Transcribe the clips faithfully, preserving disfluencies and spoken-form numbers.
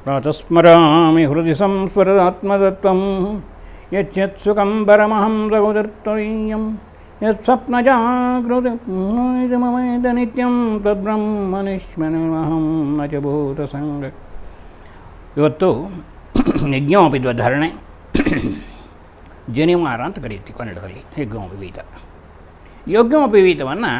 ಪ್ರಾತಸ್ಮರಾಮಿ ಹೃದಯ ಸಂಸ್ಮರಾತ್ಮದತ್ವಂ ಯಚ್ಯತ್ ಸುಖಂ ಪರಮಹಂ ಸಹೋದರ್ತರೀಯಂ ಯತ್ ಸ್ವಪ್ನಜಾಗೃತಮೈದ ನಿತ್ಯಂ ತದ್ಬ್ರಹ್ಮನಿಷ್ಮನಮಹಂ ನ ಚ ಭೂತಸಂಗ. ಇವತ್ತು ಯಜ್ಞೋಪವಿಧಾರಣೆ ಜನಿವಾರ ಅಂತ ಕರೀತೀವಿ ಕನ್ನಡದಲ್ಲಿ. ಯಜ್ಞೋಪವೀತ ಯಜ್ಞೋಪವೀತವನ್ನು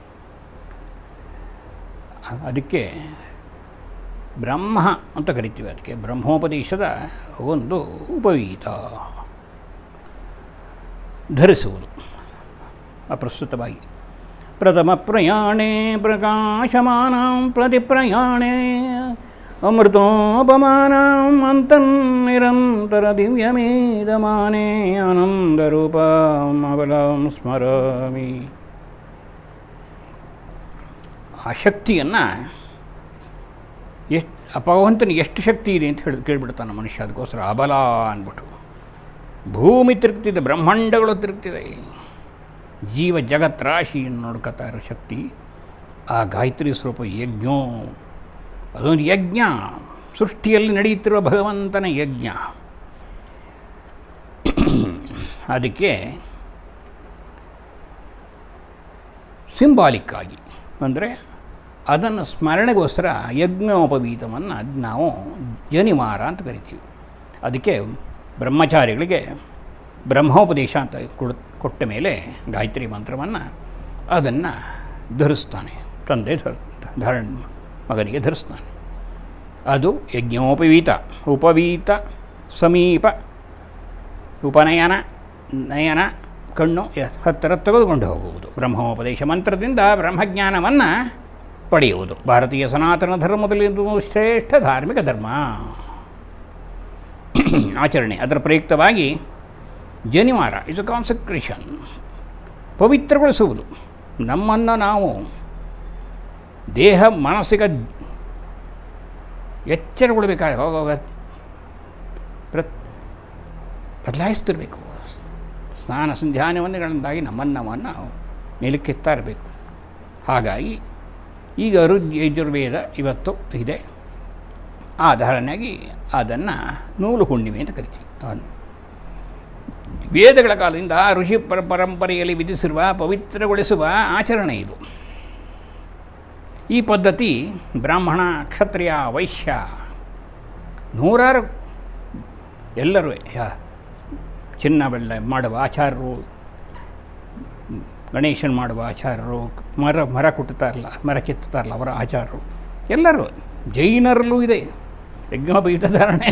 ಅದಕ್ಕೆ ಬ್ರಹ್ಮ ಅಂತ ಕರಿತೀವಿ. ಅದಕ್ಕೆ ಬ್ರಹ್ಮೋಪದೇಶದ ಒಂದು ಉಪವೀತ ಧರಿಸುವುದು ಅಪ್ರಸ್ತುತವಾಗಿ. ಪ್ರಥಮ ಪ್ರಯಾಣೇ ಪ್ರಕಾಶಮಾನಂ ಪ್ರತಿಪ್ರಯಾಣೇ ಅಮೃತೋಪಮಾನಂ ಅಂತನ್ನಿರಂತರ ದಿವ್ಯಮೇದಮಾನೇ ಆನಂದರೂಪಂ ಅಬಲಂ ಸ್ಮರಾಮಿ. ಆ ಶಕ್ತಿಯನ್ನು ಎಷ್ಟು ಆ ಭಗವಂತನಿಗೆ ಎಷ್ಟು ಶಕ್ತಿ ಇದೆ ಅಂತ ಹೇಳಿ ಕೇಳಿಬಿಡ್ತಾನೆ ಮನುಷ್ಯ. ಅದಕ್ಕೋಸ್ಕರ ಅಬಲ ಅಂದ್ಬಿಟ್ಟು ಭೂಮಿ ತಿರುಗ್ತಿದೆ, ಬ್ರಹ್ಮಾಂಡಗಳು ತಿರುಗ್ತಿದೆ, ಜೀವ ಜಗತ್ ರಾಶಿಯನ್ನು ನೋಡ್ಕೊತಾ ಇರೋ ಶಕ್ತಿ ಆ ಗಾಯತ್ರಿ ಸ್ವರೂಪ ಯಜ್ಞೋ. ಅದೊಂದು ಯಜ್ಞ, ಸೃಷ್ಟಿಯಲ್ಲಿ ನಡೆಯುತ್ತಿರುವ ಭಗವಂತನ ಯಜ್ಞ. ಅದಕ್ಕೆ ಸಿಂಬಾಲಿಕ್ಕಾಗಿ ಅಂದರೆ ಅದನ್ನು ಸ್ಮರಣೆಗೋಸ್ಕರ ಯಜ್ಞೋಪವೀತವನ್ನು ಅದು ನಾವು ಜನಿವಾರ ಅಂತ ಕರಿತೀವಿ. ಅದಕ್ಕೆ ಬ್ರಹ್ಮಚಾರಿಗಳಿಗೆ ಬ್ರಹ್ಮೋಪದೇಶ ಅಂತ ಕೊಡ್ ಕೊಟ್ಟ ಮೇಲೆ ಗಾಯತ್ರಿ ಮಂತ್ರವನ್ನು ಅದನ್ನು ಧರಿಸ್ತಾನೆ. ತಂದೆ ಧರ್ ಧಾರಣ ಮಗನಿಗೆ ಧರಿಸ್ತಾನೆ. ಅದು ಯಜ್ಞೋಪವೀತ. ಉಪವೀತ ಸಮೀಪ, ಉಪನಯನ ನಯನ ಕಣ್ಣು ಹತ್ತಿರ ತೆಗೆದುಕೊಂಡು ಹೋಗುವುದು. ಬ್ರಹ್ಮೋಪದೇಶ ಮಂತ್ರದಿಂದ ಬ್ರಹ್ಮಜ್ಞಾನವನ್ನು ಪಡೆಯುವುದು ಭಾರತೀಯ ಸನಾತನ ಧರ್ಮದಲ್ಲಿ ಶ್ರೇಷ್ಠ ಧಾರ್ಮಿಕ ಧರ್ಮ ಆಚರಣೆ. ಅದರ ಪ್ರಯುಕ್ತವಾಗಿ ಜನಿವಾರ ಇಸ್ ಅ ಕಾನ್ಸಕ್ರೇಷನ್, ಪವಿತ್ರಗೊಳಿಸುವುದು. ನಮ್ಮನ್ನು ನಾವು ದೇಹ ಮಾನಸಿಕ ಎಚ್ಚರಗೊಳ್ಳಬೇಕಾಗಿ ಹೋಗುವಾಗ ಪ್ರ ಬದಲಾಯಿಸ್ತಿರಬೇಕು. ಸ್ನಾನ ಸಂಧ್ಯಾನವನ್ನುಗಳಿಂದಾಗಿ ನಮ್ಮನ್ನು ನಾವು ಮೇಲಕ್ಕೆತ್ತಾ ಇರಬೇಕು. ಹಾಗಾಗಿ ಈಗ ಋ ಯಜುರ್ವೇದ ಇವತ್ತು ಇದೆ. ಆ ಧಾರಣೆಯಾಗಿ ಅದನ್ನು ನೂಲು ಹುಣ್ಣಿಮೆ ಅಂತ ಕರಿತೀವಿ. ಅವನು ವೇದಗಳ ಕಾಲದಿಂದ ಋಷಿ ಪರ ಪರಂಪರೆಯಲ್ಲಿ ವಿಧಿಸಿರುವ ಪವಿತ್ರಗೊಳಿಸುವ ಆಚರಣೆ ಇದು. ಈ ಪದ್ಧತಿ ಬ್ರಾಹ್ಮಣ, ಕ್ಷತ್ರಿಯ, ವೈಶ್ಯ ನೂರಾರು ಎಲ್ಲರೂ ಚಿನ್ನ ಬೆಳ್ಳ ಮಾಡುವ ಆಚಾರ್ಯರು, ಗಣೇಶನ್ ಮಾಡುವ ಆಚಾರ್ಯರು, ಮರ ಮರ ಕುಟ್ಟುತ್ತಾರಲ್ಲ ಮರ ಕೆತ್ತುತ್ತಾರಲ್ಲ ಅವರ ಆಚಾರ್ಯರು ಎಲ್ಲರೂ, ಜೈನರಲ್ಲೂ ಇದೆ ಯಜ್ಞೋಪವೀತ ಧಾರಣೆ.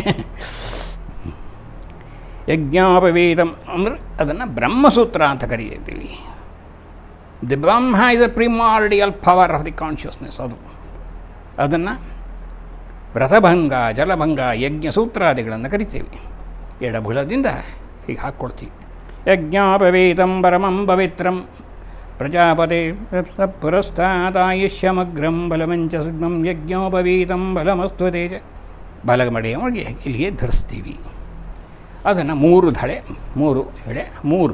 ಯಜ್ಞೋಪವೀತಂ ಅಂದರೆ ಅದನ್ನು ಬ್ರಹ್ಮಸೂತ್ರ ಅಂತ ಕರೀತೀವಿ. The Brahma is a primordial power of the consciousness. ಅದು ಅದನ್ನು ವ್ರತಭಂಗ, ಜಲಭಂಗ, ಯಜ್ಞ ಸೂತ್ರಾದಿಗಳನ್ನು ಕರಿತೀವಿ. ಎಡಭುಲದಿಂದ ಹೀಗೆ ಹಾಕ್ಕೊಡ್ತೀವಿ. ಯಜ್ಞೋಪವೀತಂ ಪರಮಂ ಪವಿತ್ರಂ ಪ್ರಜಾಪತೆ ಪುರಸ್ತಾದಾಯುಷ್ಯಮಗ್ರಂ ಬಲಮಂಚ ಸುಗ್ಮಂ ಯಜ್ಞೋಪವೀತಂ ಬಲಮಸ್ತು ತೇಜ. ಬಲಮಡೆಯೊಳಗೆ ಇಲ್ಲಿಗೆ ಧರಿಸ್ತೀವಿ. ಅದನ್ನು ಮೂರು ಧಳೆ, ಮೂರು ಎಳೆ, ಮೂರು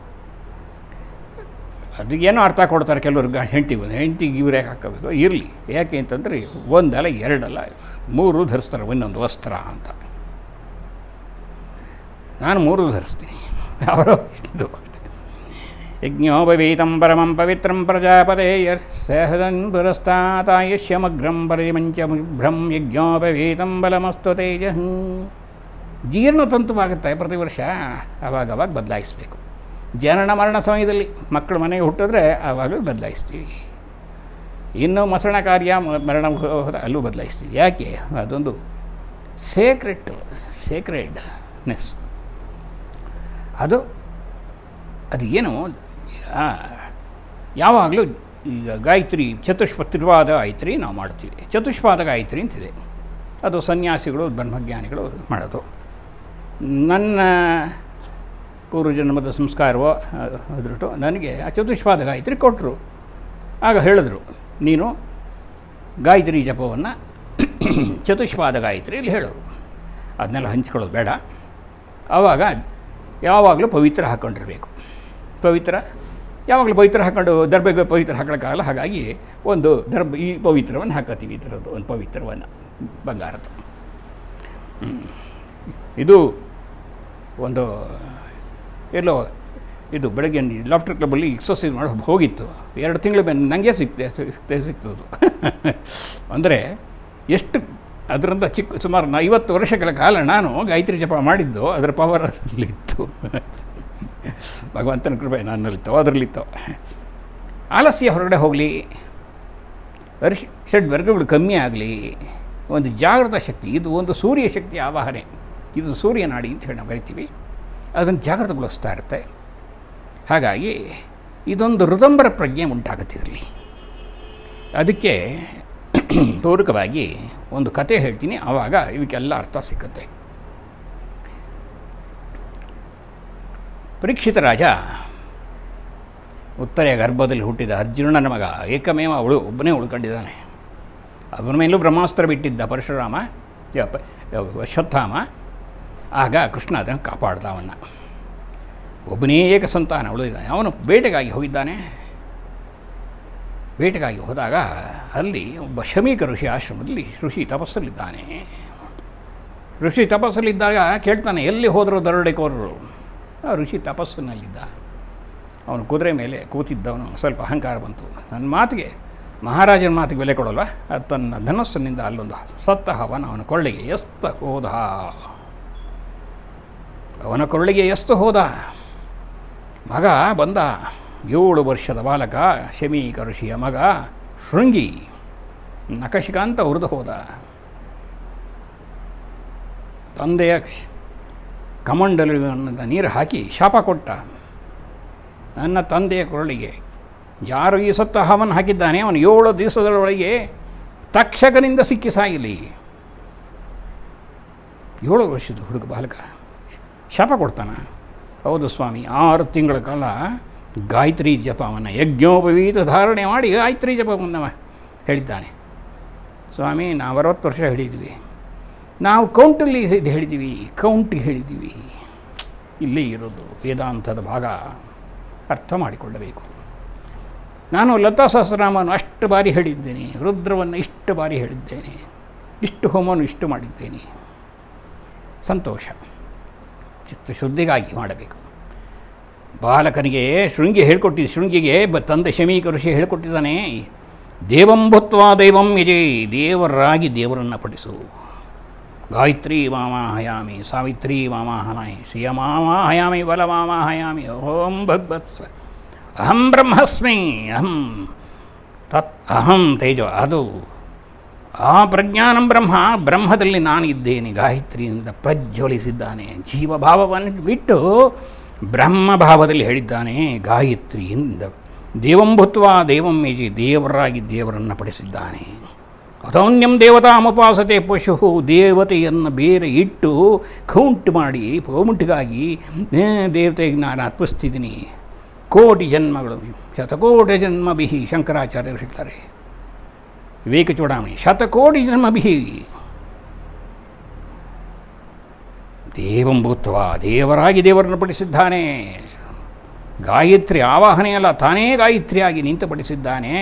ಅದು ಏನೋ ಅರ್ಥ ಕೊಡ್ತಾರೆ ಕೆಲವ್ರಿಗೆ. ಹೆಂಡತಿಗೆ ಒಂದು ಹೆಂಡತಿಗೆ ಇವರೇ ಹಾಕೋಬೇಕು. ಇರಲಿ, ಯಾಕೆ ಅಂತಂದರೆ ಒಂದಲ್ಲ ಎರಡಲ್ಲ ಮೂರು ಧರಿಸ್ತಾರೆ ಒಂದೊಂದು ವಸ್ತ್ರ ಅಂತ. ನಾನು ಮೂರು ಧರಿಸ್ತೀನಿ. ಅವರು ಇದು ಯಜ್ಞೋಪವೀತಂ ಪರಮಂ ಪವಿತ್ರಂ ಪ್ರಜಾಪತೆ ಸಹದನ್ ಪುರಸ್ತಾತಾಯುಷ್ಯಮಗ್ರಂ ಪರಿಮಂಚ ಭ್ರಂ ಯಜ್ಞೋಪವೀತಂ ಬಲಮಸ್ತು ತೇಜ. ಜೀರ್ಣತಂತುವಾಗುತ್ತೆ ಪ್ರತಿ ವರ್ಷ, ಆವಾಗವಾಗ ಬದಲಾಯಿಸಬೇಕು. ಜನನ ಮರಣ ಸಮಯದಲ್ಲಿ ಮಕ್ಕಳು ಮನೆಗೆ ಹುಟ್ಟಿದ್ರೆ ಆವಾಗಲೂ ಬದಲಾಯಿಸ್ತೀವಿ. ಇನ್ನು ಮಸಣ ಕಾರ್ಯ ಮರಣ ಹೋದ ಅಲ್ಲೂ ಬದಲಾಯಿಸ್ತೀವಿ. ಯಾಕೆ? ಅದೊಂದು ಸೇಕ್ರೆಡ್ ಸೇಕ್ರೆಡ್ನೆಸ್. ಅದು ಅದು ಏನು ಯಾವಾಗಲೂ ಈಗ ಗಾಯತ್ರಿ ಚತುಷ್ಪ ತಿರುವಾದ ಗಾಯತ್ರಿ ನಾವು ಮಾಡ್ತೀವಿ. ಚತುಷ್ಪಾದ ಗಾಯತ್ರಿ ಅಂತಿದೆ. ಅದು ಸನ್ಯಾಸಿಗಳು, ಬ್ರಹ್ಮಜ್ಞಾನಿಗಳು ಮಾಡೋದು. ನನ್ನ ಪೂರ್ವಜನ್ಮದ ಸಂಸ್ಕಾರವೋ ಅದೃಷ್ಟು ನನಗೆ ಆ ಚತುಷ್ಪಾದ ಗಾಯತ್ರಿ ಕೊಟ್ಟರು. ಆಗ ಹೇಳಿದ್ರು, ನೀನು ಗಾಯತ್ರಿ ಜಪವನ್ನು ಚತುಷ್ಪಾದ ಗಾಯತ್ರಿಯಲ್ಲಿ ಹೇಳೋರು. ಅದನ್ನೆಲ್ಲ ಹಂಚ್ಕೊಳ್ಳೋದು ಬೇಡ. ಆವಾಗ ಯಾವಾಗಲೂ ಪವಿತ್ರ ಹಾಕ್ಕೊಂಡಿರಬೇಕು. ಪವಿತ್ರ ಯಾವಾಗಲೂ ಪವಿತ್ರ ಹಾಕ್ಕೊಂಡು ದರ್ಬೆಗೆ ಪವಿತ್ರ ಹಾಕೋಕ್ಕಾಗಲ್ಲ. ಹಾಗಾಗಿ ಒಂದು ದರ್ಬ ಈ ಪವಿತ್ರವನ್ನು ಹಾಕೋತೀವಿ. ಈ ಥರದ್ದು ಒಂದು ಪವಿತ್ರವನ್ನು ಬಂಗಾರದ್ದು ಇದು ಒಂದು ಎಲ್ಲೋ ಇದು ಬೆಳಗ್ಗೆ ಲಾಫ್ಟರ್ ಕ್ಲಬ್ಬಲ್ಲಿ ಎಕ್ಸರ್ಸೈಸ್ ಮಾಡಿ ಹೋಗಿತ್ತು. ಎರಡು ತಿಂಗಳ ಮೇಲೆ ನನಗೆ ಸಿಕ್ತೆ ಸಿಕ್ತೆ ಸಿಗ್ತದು ಅಂದರೆ ಎಷ್ಟು ಅದರಿಂದ ಚಿಕ್ಕ ಸುಮಾರು ಐವತ್ತು ವರ್ಷಗಳ ಕಾಲ ನಾನು ಗಾಯತ್ರಿ ಜಪ ಮಾಡಿದ್ದು ಅದರ ಪವರ್ ಅದರಲ್ಲಿತ್ತು. ಭಗವಂತನ ಕೃಪೆ ನನ್ನಲ್ಲಿತ್ತು, ಅದರಲ್ಲಿತ್ತು. ಆಲಸ್ಯ ಹೊರಗಡೆ ಹೋಗಲಿ, ಅರ್ಷ ಷಡ್ ವರ್ಗಗಳು ಕಮ್ಮಿ ಆಗಲಿ, ಒಂದು ಜಾಗೃತ ಶಕ್ತಿ, ಇದು ಒಂದು ಸೂರ್ಯ ಶಕ್ತಿ ಆವಾಹನೆ, ಇದು ಸೂರ್ಯನಾಡಿ ಅಂತ ಹೇಳಿ ನಾವು ಕರಿತೀವಿ, ಅದನ್ನು ಜಾಗೃತಗೊಳಿಸ್ತಾ ಇರುತ್ತೆ. ಹಾಗಾಗಿ ಇದೊಂದು ಋದಂಬರ ಪ್ರಜ್ಞೆ ಉಂಟಾಗುತ್ತೆ ಇದರಲ್ಲಿ. ಅದಕ್ಕೆ ಪೂರಕವಾಗಿ ಒಂದು ಕತೆ ಹೇಳ್ತೀನಿ, ಆವಾಗ ಇವಕ್ಕೆಲ್ಲ ಅರ್ಥ ಸಿಕ್ಕತ್ತೆ. ಪರೀಕ್ಷಿತ ರಾಜ ಉತ್ತರೆಯ ಗರ್ಭದಲ್ಲಿ ಹುಟ್ಟಿದ ಅರ್ಜುನನ ಮಗ, ಏಕಮೇವ ಅವಳು ಒಬ್ಬನೇ ಉಳ್ಕೊಂಡಿದ್ದಾನೆ. ಅವನ ಮೇಲೂ ಬ್ರಹ್ಮಾಸ್ತ್ರ ಬಿಟ್ಟಿದ್ದ ಪರಶುರಾಮ ಅಶ್ವತ್ಥಾಮ. ಆಗ ಕೃಷ್ಣ ಅದನ್ನು ಕಾಪಾಡ್ದ. ಅವನ್ನ ಒಬ್ಬನೇ ಏಕ ಸಂತಾನ ಉಳಿದಿದ್ದಾನೆ. ಅವನು ಬೇಟೆಗಾಗಿ ಹೋಗಿದ್ದಾನೆ. ಬೇಟೆಗಾಗಿ ಹೋದಾಗ ಅಲ್ಲಿ ಒಬ್ಬ ಶಮೀಕ ಋಷಿ ಆಶ್ರಮದಲ್ಲಿ ಋಷಿ ತಪಸ್ಸಲ್ಲಿದ್ದಾನೆ. ಋಷಿ ತಪಸ್ಸಲ್ಲಿದ್ದಾಗ ಕೇಳ್ತಾನೆ, ಎಲ್ಲಿ ಹೋದರೂ ದರೋಡೆಕೋರರು? ಆ ಋಷಿ ತಪಸ್ಸಿನಲ್ಲಿದ್ದ. ಅವನು ಕುದುರೆ ಮೇಲೆ ಕೂತಿದ್ದವನು ಸ್ವಲ್ಪ ಅಹಂಕಾರ ಬಂತು. ನನ್ನ ಮಾತಿಗೆ, ಮಹಾರಾಜನ ಮಾತಿಗೆ ಬೆಲೆ ಕೊಡೋಲ್ಲ, ಅದು ತನ್ನ ಧನಸ್ಸಿನಿಂದ ಅಲ್ಲೊಂದು ಸತ್ತ ಹವನ ಅವನ ಕೊಳ್ಳಿಗೆ ಎಸ್ತ ಹೋದ. ಅವನ ಕೊಳ್ಳಿಗೆ ಎಷ್ಟು ಹೋದ. ಮಗ ಬಂದ, ಏಳು ವರ್ಷದ ಬಾಲಕ, ಶಮೀಕ ಋಷಿಯ ಮಗ ಶೃಂಗಿ, ನಖಶಿಕಾಂತ ಹುರಿದು ಹೋದ. ತಂದೆಯ ಕಮಂಡಲುವಿನ ನೀರು ಹಾಕಿ ಶಾಪ ಕೊಟ್ಟ. ನನ್ನ ತಂದೆಯ ಕೊರಳಿಗೆ ಯಾರು ಈ ಸತ್ತ ಹವನ ಹಾಕಿದ್ದಾನೆ ಅವನು ಏಳು ದಿವಸದೊಳಗೆ ತಕ್ಷಕನಿಂದ ಸಿಕ್ಕಿ ಸಾಯಲಿ. ಏಳು ವರ್ಷದ ಹುಡುಗ ಬಾಲಕ ಶಾಪ ಕೊಡ್ತಾನ. ಹೌದು ಸ್ವಾಮಿ, ಆರು ತಿಂಗಳ ಕಾಲ ಗಾಯತ್ರಿ ಜಪವನ್ನು ಯಜ್ಞೋಪವೀತ ಧಾರಣೆ ಮಾಡಿ ಗಾಯತ್ರಿ ಜಪವನ್ನು ಹೇಳಿದ್ದಾನೆ. ಸ್ವಾಮಿ, ನಾವು ಅರವತ್ತು ವರ್ಷ ಹೇಳಿದ್ವಿ, ನಾವು ಕೌಂಟಲ್ಲಿ ಹೇಳಿದ್ದೀವಿ, ಕೌಂಟಿಗೆ ಹೇಳಿದ್ದೀವಿ. ಇಲ್ಲೇ ಇರೋದು ವೇದಾಂತದ ಭಾಗ, ಅರ್ಥ ಮಾಡಿಕೊಳ್ಳಬೇಕು. ನಾನು ಲತಾ ಸಹಸ್ರನಾಮವನ್ನು ಅಷ್ಟು ಬಾರಿ ಹೇಳಿದ್ದೇನೆ, ರುದ್ರವನ್ನು ಇಷ್ಟು ಬಾರಿ ಹೇಳಿದ್ದೇನೆ, ಇಷ್ಟು ಹೋಮವನ್ನು ಇಷ್ಟು ಮಾಡಿದ್ದೇನೆ. ಸಂತೋಷ, ಚಿತ್ತಶುದ್ಧಿಗಾಗಿ ಮಾಡಬೇಕು. ಬಾಲಕನಿಗೆ ಶೃಂಗಿ ಹೇಳ್ಕೊಟ್ಟಿದ್ದ, ಶೃಂಗಿಗೆ ಬ ತಂದೆ ಶಮೀಕ ಋಷಿ ಹೇಳ್ಕೊಟ್ಟಿದ್ದಾನೆ, ದೇವಂ ಭೂತ್ವಾ ದೈವಂ ಯಜೇ, ದೇವರಾಗಿ ದೇವರನ್ನು ಪಠಿಸು. ಗಾಯತ್ರಿ ಮಾಮಾಹಯಾಮಿ, ಸಾವಿತ್ರಿ ಮಾಮಾಹನಾಯಿ, ಶ್ರಿಯ ಮಾಮಾಹಯಾಮಿ, ಬಲ ಮಾಮಾಹಯಾಮಿ, ಓಂ ಭಗವತ್ಸ ಅಹಂ ಬ್ರಹ್ಮಸ್ಮಿ, ಅಹಂ ತತ್ ಅಹಂ ತೇಜೋ. ಅದು ಆ ಪ್ರಜ್ಞಾನಂ ಬ್ರಹ್ಮ, ಬ್ರಹ್ಮದಲ್ಲಿ ನಾನು ಇದ್ದೇನೆ. ಗಾಯತ್ರಿಯಿಂದ ಪ್ರಜ್ವಲಿಸಿದ್ದಾನೆ. ಜೀವಭಾವವನ್ನು ಬಿಟ್ಟು ಬ್ರಹ್ಮಭಾವದಲ್ಲಿ ಹೇಳಿದ್ದಾನೆ. ಗಾಯತ್ರಿಯಿಂದ ದೇವಂ ಭೂತ್ವಾ ದೇವಂ ಮೇಜಿ, ದೇವರಾಗಿ ದೇವರನ್ನು ಪಡಿಸಿದ್ದಾನೆ. ಅಥೋನ್ಯಂ ದೇವತಾಮುಪಾಸತೆ ಪಶು, ದೇವತೆಯನ್ನು ಬೇರೆ ಇಟ್ಟು ಕೌಂಟ್ ಮಾಡಿ ಕೌಂಟ್ಗಾಗಿ ದೇವತೆಗೆ ನಾನು ಅರ್ಪಿಸ್ತಿದ್ದೀನಿ. ಕೋಟಿ ಜನ್ಮಗಳು, ಶತಕೋಟಿ ಜನ್ಮಭಿಹಿ, ಶಂಕರಾಚಾರ್ಯರು ಹೇಳ್ತಾರೆ ವಿವೇಕ ಚೂಡಾಮಣಿ, ಶತಕೋಟಿ ಜನ್ಮಭಿಹಿ ದೇವಂ ಭೂತ್ವ, ದೇವರಾಗಿ ದೇವರನ್ನು ಪಡಿಸಿದ್ದಾನೆ. ಗಾಯತ್ರಿ ಆವಾಹನೆಯಲ್ಲ, ತಾನೇ ಗಾಯತ್ರಿಯಾಗಿ ನಿಂತು ಪಡಿಸಿದ್ದಾನೆ.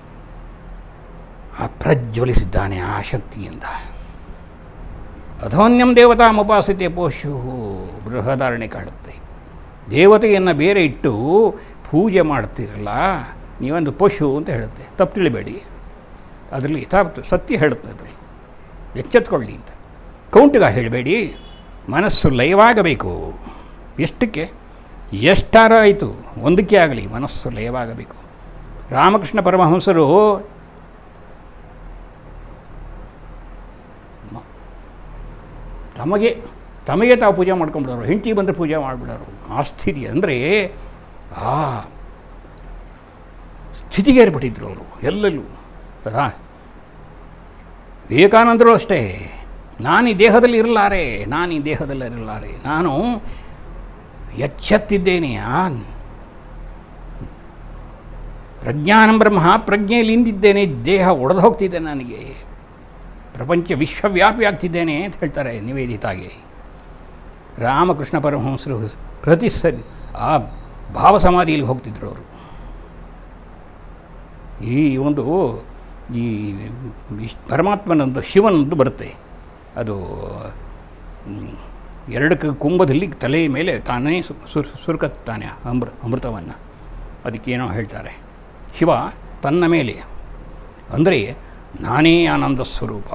ಪ್ರಜ್ವಲಿಸಿದ್ದಾನೆ ಆ ಶಕ್ತಿಯಿಂದ. ಅಧೋನ್ಯಂ ದೇವತಾ ಮುಪಾಸಿತೆ ಪೋಷು, ಬೃಹದಾರಣೆ ಕಾಣುತ್ತೆ. ದೇವತೆಯನ್ನು ಬೇರೆ ಇಟ್ಟು ಪೂಜೆ ಮಾಡ್ತಿರಲ್ಲ ನೀವೊಂದು ಪಶು ಅಂತ ಹೇಳುತ್ತೆ. ತಪ್ಪು ತಿಳಿಬೇಡಿ, ಅದರಲ್ಲಿ ಯಥಾರ್ಥ ಸತ್ಯ ಹೇಳುತ್ತೆ. ಅದರಲ್ಲಿ ಎಚ್ಚೆತ್ಕೊಳ್ಳಿ ಅಂತ. ಕೌಂಟಿಗ ಹೇಳಬೇಡಿ, ಮನಸ್ಸು ಲಯವಾಗಬೇಕು. ಎಷ್ಟಕ್ಕೆ ಎಷ್ಟಾರ ಆಯಿತು, ಒಂದಕ್ಕೆ ಆಗಲಿ ಮನಸ್ಸು ಲಯವಾಗಬೇಕು. ರಾಮಕೃಷ್ಣ ಪರಮಹಂಸರು ತಮಗೆ ತಮಗೆ ತಾವು ಪೂಜೆ ಮಾಡ್ಕೊಂಡ್ಬಿಡೋರು, ಹೆಂಡತಿ ಬಂದರೆ ಪೂಜೆ ಮಾಡಿಬಿಡೋರು. ಆ ಸ್ಥಿತಿ ಅಂದರೆ ಆ ಸ್ಥಿತಿಗೆ ಏರ್ಬಿಟ್ಟಿದ್ರು ಅವರು ಎಲ್ಲೆಲ್ಲೂ. ರಾ ವಿವೇಕಾನಂದರು ಅಷ್ಟೇ, ನಾನು ಈ ದೇಹದಲ್ಲಿ ಇರಲಾರೆ, ನಾನು ಈ ದೇಹದಲ್ಲಿ ಇರಲಾರೆ, ನಾನು ಎಚ್ಚೆತ್ತಿದ್ದೇನೆ. ಆ ಪ್ರಜ್ಞಾನಂ ಬ್ರಹ್ಮ, ಪ್ರಜ್ಞೆಯಲ್ಲಿ ನಿಂತಿದ್ದೇನೆ, ದೇಹ ಒಡೆದು ಹೋಗ್ತಿದ್ದೆ, ನನಗೆ ಪ್ರಪಂಚ ವಿಶ್ವವ್ಯಾಪಿ ಆಗ್ತಿದ್ದೇನೆ ಅಂತ ಹೇಳ್ತಾರೆ ನಿವೇದಿತಾಗೆ. ರಾಮಕೃಷ್ಣ ಪರಮಹಂಸರು ಪ್ರತಿ ಸರಿ ಆ ಭಾವ ಸಮಾಧಿಯಲ್ಲಿ ಹೋಗ್ತಿದ್ರು ಅವರು. ಈ ಒಂದು ಈ ಪರಮಾತ್ಮನಂದು ಶಿವನಂದು ಬರುತ್ತೆ, ಅದು ಎರಡು ಕುಂಭದಲ್ಲಿ ತಲೆಯ ಮೇಲೆ ತಾನೇ ಸುರ್ ಸುರುಕತ್ತಾನೆ ಅಮೃ ಅಮೃತವನ್ನು. ಅದಕ್ಕೇನೋ ಹೇಳ್ತಾರೆ, ಶಿವ ತನ್ನ ಮೇಲೆ ಅಂದರೆ ನಾನೇ ಆನಂದ ಸ್ವರೂಪ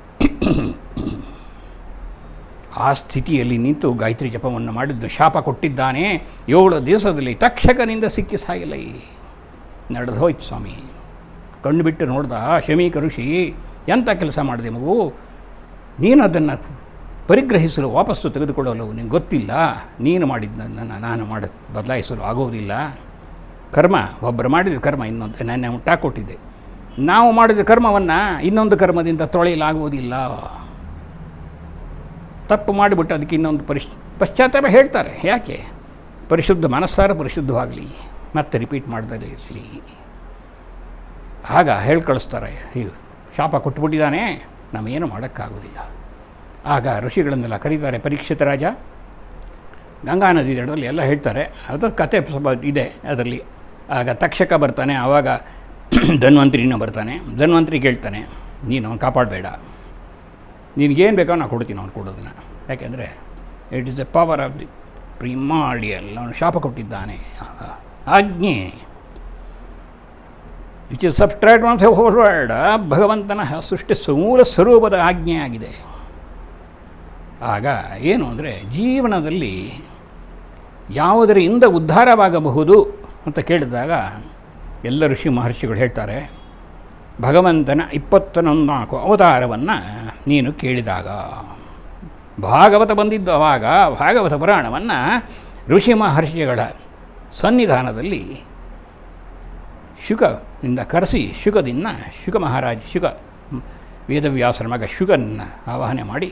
ಆ ಸ್ಥಿತಿಯಲ್ಲಿ ನಿಂತು ಗಾಯತ್ರಿ ಜಪವನ್ನು ಮಾಡಿದ್ದು ಶಾಪ ಕೊಟ್ಟಿದ್ದಾನೆ. ಏಳು ದಿವಸದಲ್ಲಿ ತಕ್ಷಕನಿಂದ ಸಿಕ್ಕಿ ಸಾಗಿಲ್ಲ. ನಡೆದು ಹೋಯ್ತು ಸ್ವಾಮಿ. ಕಣ್ಣು ಬಿಟ್ಟು ನೋಡ್ದ ಶಮೀಕ ಋಷಿ, ಎಂಥ ಕೆಲಸ ಮಾಡಿದೆ ಮಗು, ನೀನು ಅದನ್ನು ಪರಿಗ್ರಹಿಸಲು ವಾಪಸ್ಸು ತೆಗೆದುಕೊಳ್ಳಲು ನಿನಗೆ ಗೊತ್ತಿಲ್ಲ. ನೀನು ಮಾಡಿದ್ದನ್ನು ನಾನು ಮಾಡ ಬದಲಾಯಿಸಲು ಆಗೋದಿಲ್ಲ. ಕರ್ಮ ಒಬ್ಬರು ಮಾಡಿದ ಕರ್ಮ ಇನ್ನೊಂದು ನೆನ್ನೆ ಮುಟ್ಟಾಕೊಟ್ಟಿದ್ದೆ. ನಾವು ಮಾಡಿದ ಕರ್ಮವನ್ನು ಇನ್ನೊಂದು ಕರ್ಮದಿಂದ ತೊಳೆಯಲಾಗುವುದಿಲ್ಲ. ತಪ್ಪು ಮಾಡಿಬಿಟ್ಟು ಅದಕ್ಕೆ ಇನ್ನೊಂದು ಪರಿಶ್ ಪಶ್ಚಾತ್ತಾಪ ಹೇಳ್ತಾರೆ. ಯಾಕೆ? ಪರಿಶುದ್ಧ ಮನಸ್ಸಾರ ಪರಿಶುದ್ಧವಾಗಲಿ, ಮತ್ತೆ ರಿಪೀಟ್ ಮಾಡ್ದಲೇ ಇರಲಿ. ಆಗ ಹೇಳಿ ಕಳಿಸ್ತಾರೆ, ಹೀಗೆ ಶಾಪ ಕೊಟ್ಟುಬಿಟ್ಟಿದ್ದಾನೆ, ನಾವೇನು ಮಾಡೋಕ್ಕಾಗೋದಿಲ್ಲ. ಆಗ ಋಷಿಗಳನ್ನೆಲ್ಲ ಕರೀತಾರೆ. ಪರೀಕ್ಷಿತ ರಾಜ ಗಂಗಾ ನದಿ ದಡದಲ್ಲಿ ಎಲ್ಲ ಹೇಳ್ತಾರೆ. ಅದರ ಕತೆ ಸ್ವಲ್ಪ ಇದೆ ಅದರಲ್ಲಿ. ಆಗ ತಕ್ಷಕ ಬರ್ತಾನೆ. ಆವಾಗ ಧನ್ವಂತರಿನೂ ಬರ್ತಾನೆ. ಧನ್ವಂತರಿ ಕೇಳ್ತಾನೆ, ನೀನು ಅವನು ಕಾಪಾಡಬೇಡ, ನಿನಗೇನು ಬೇಕೋ ನಾನು ಕೊಡ್ತೀನಿ ಅವ್ನು ಕೊಡೋದನ್ನು. ಯಾಕೆಂದರೆ it is a power of the primordial. ಅವನು ಶಾಪ ಕೊಟ್ಟಿದ್ದಾನೆ. ಆಜ್ಞೆ which is subtract from the whole world, ಭಗವಂತನ ಸೃಷ್ಟಿ ಮೂಲ ಸ್ವರೂಪದ ಆಜ್ಞೆಯಾಗಿದೆ. ಆಗ ಏನು ಅಂದರೆ ಜೀವನದಲ್ಲಿ ಯಾವುದರಿಂದ ಉದ್ಧಾರವಾಗಬಹುದು ಅಂತ ಕೇಳಿದಾಗ ಎಲ್ಲ ಋಷಿ ಮಹರ್ಷಿಗಳು ಹೇಳ್ತಾರೆ, ಭಗವಂತನ ಇಪ್ಪತ್ತೊಂದನಾಲ್ಕು ಅವತಾರವನ್ನು ನೀನು ಕೇಳಿದಾಗ. ಭಾಗವತ ಬಂದಿದ್ದು ಆವಾಗ ಭಾಗವತ ಪುರಾಣವನ್ನು ಋಷಿ ಮಹರ್ಷಿಗಳ ಸನ್ನಿಧಾನದಲ್ಲಿ ಶುಕದಿಂದ ಕರೆಸಿ, ಶುಕದಿಂದ ಶುಕ ಮಹಾರಾಜ ಶುಕ ವೇದವ್ಯಾಸರ ಮಗ ಶುಕನ್ನ ಆವಾಹನೆ ಮಾಡಿ,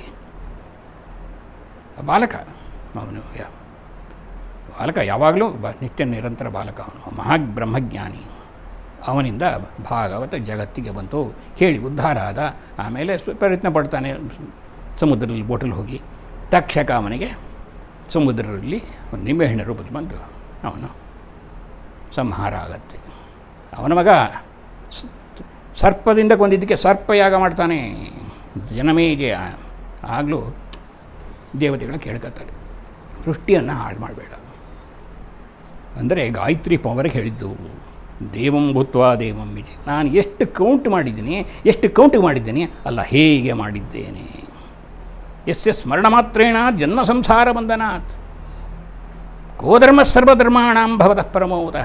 ಬಾಲಕ ಅವನು ಬಾಲಕ ಯಾವಾಗಲೂ ಬ ನಿತ್ಯ ನಿರಂತರ ಬಾಲಕ ಅವನು ಮಹಾಬ್ರಹ್ಮಜ್ಞಾನಿ. ಅವನಿಂದ ಭಾಗವತ ಜಗತ್ತಿಗೆ ಬಂತು, ಕೇಳಿ ಉದ್ಧಾರ ಆದ. ಆಮೇಲೆ ಪ್ರಯತ್ನ ಪಡ್ತಾನೆ ಸಮುದ್ರದಲ್ಲಿ ಬೋಟಲ್ಲಿ ಹೋಗಿ. ತಕ್ಷಕ ಅವನಿಗೆ ಸಮುದ್ರದಲ್ಲಿ ಒಂದು ನಿಂಬೆಹಣ್ಣಿನ ರೂಪದಲ್ಲಿ ಬಂದು ಅವನು ಸಂಹಾರ ಆಗತ್ತೆ. ಅವನ ಮಗ ಸರ್ಪದಿಂದ ಕೊಂದಿದ್ದಕ್ಕೆ ಸರ್ಪಯಾಗ ಮಾಡ್ತಾನೆ ಜನಮೇಜಯ. ಆಗಲೂ ದೇವತೆಗಳು ಕೇಳ್ಕೊತಾರೆ, ಸೃಷ್ಟಿಯನ್ನು ಹಾಳು ಮಾಡಬೇಡ ಅಂದರೆ ಗಾಯತ್ರಿ ಪವರ್ಗೆ ಹೇಳಿದ್ದು. ದೇವಂ ಭೂತ್ವಾ ದೇವಂ ವಿಜಿ. ನಾನು ಎಷ್ಟು ಕೌಂಟ್ ಮಾಡಿದ್ದೀನಿ, ಎಷ್ಟು ಕೌಂಟ್ ಮಾಡಿದ್ದೀನಿ ಅಲ್ಲ, ಹೇಗೆ ಮಾಡಿದ್ದೇನೆ. ಎಸ್ ಎಸ್ ಸ್ಮರಣ ಮಾತ್ರೇಣ ಜನ್ಮ ಸಂಸಾರ ಬಂಧನಾತ್ ಕೋಧರ್ಮ ಸರ್ವಧರ್ಮಾಣಾಂ ಭವತಃ ಪರಮೋದಃ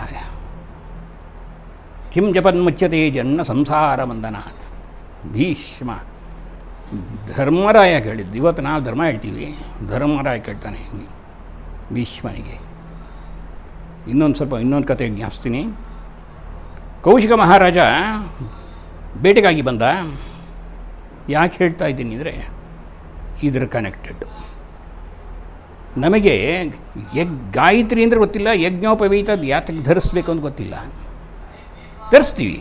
ಕಿಂ ಜಪನ್ಮುಚ್ಯತೆ ಜನ್ಮ ಸಂಸಾರ ಬಂಧನಾತ್. ಭೀಷ್ಮ ಧರ್ಮರಾಯ ಕೇಳಿದ್ದು. ಇವತ್ತು ನಾವು ಧರ್ಮ ಹೇಳ್ತೀವಿ, ಧರ್ಮರಾಯ ಕೇಳ್ತಾನೆ ಭೀಷ್ಮನಿಗೆ. ಇನ್ನೊಂದು ಸ್ವಲ್ಪ ಇನ್ನೊಂದು ಕತೆ ಜ್ಞಾಪಿಸ್ತೀನಿ. ಕೌಶಿಕ ಮಹಾರಾಜ ಬೇಟೆಗಾಗಿ ಬಂದ. ಯಾಕೆ ಹೇಳ್ತಾ ಇದ್ದೀನಿ ಅಂದರೆ ಇದ್ರ ಕನೆಕ್ಟೆಡ್. ನಮಗೆ ಯಗ್ ಗಾಯತ್ರಿ ಅಂದರೆ ಗೊತ್ತಿಲ್ಲ, ಯಜ್ಞೋಪವೀತ ಯಾತಕ್ಕೆ ಧರಿಸ್ಬೇಕು ಅಂತ ಗೊತ್ತಿಲ್ಲ. ಧರಿಸ್ತೀವಿ.